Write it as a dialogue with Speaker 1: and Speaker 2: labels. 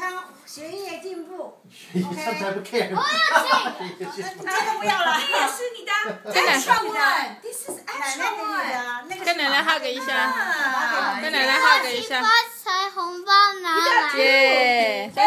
Speaker 1: 康，学业进步。
Speaker 2: 学业上才不 care。
Speaker 3: 我要去。
Speaker 1: 这个不要了。
Speaker 4: 这也是你的。
Speaker 1: extra
Speaker 4: one。This is
Speaker 1: 奶奶给你的，那个
Speaker 5: 跟奶奶 hug 一下，跟奶奶 hug 一下。
Speaker 3: 把彩虹包拿来。
Speaker 5: 耶！